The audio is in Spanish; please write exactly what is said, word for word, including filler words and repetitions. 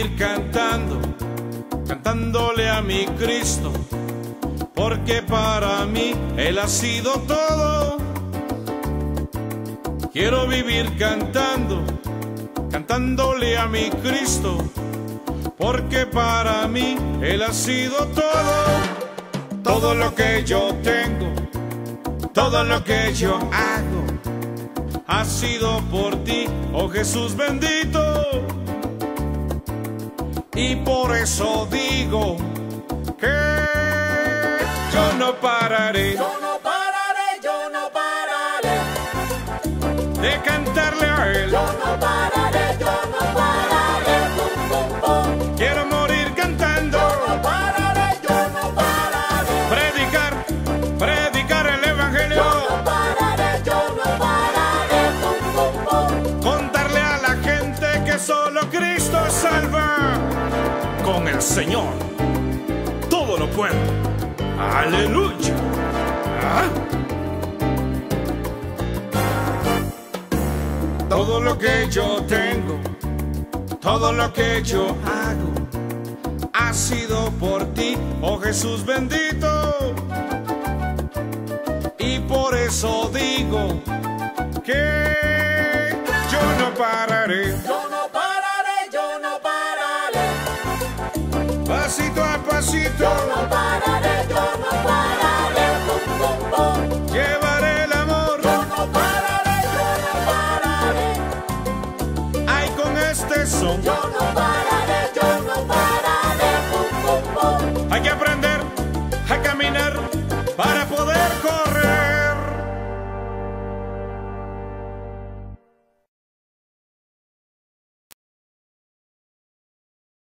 vivir cantando, cantándole a mi Cristo, porque para mí Él ha sido todo. Quiero vivir cantando, cantándole a mi Cristo, porque para mí Él ha sido todo. Todo lo que yo tengo, todo lo que yo hago, ha sido por ti, oh Jesús bendito. Y por eso digo que yo no pararé, Yo no pararé, yo no pararé, de cantarle a Él. yo no pararé, yo no pararé, pum, pum, pum. Quiero morir cantando, Yo no pararé, yo no pararé, predicar, predicar el Evangelio, yo no pararé, yo no pararé, pum, pum, pum. contarle a la gente que solo Cristo salva. Con el Señor todo lo puedo. Aleluya. Ah. Todo lo que yo tengo, todo lo que yo hago, ha sido por ti, oh Jesús bendito. Y por eso digo que yo no pararé. Yo no pararé, yo no pararé, Pasito a pasito, yo no pararé, yo no pararé, pum, pum, pum. llevaré el amor. Yo no pararé, yo no pararé, Ay, con este son yo no pararé, yo no pararé, pum, pum, pum. hay que aprender a caminar para poder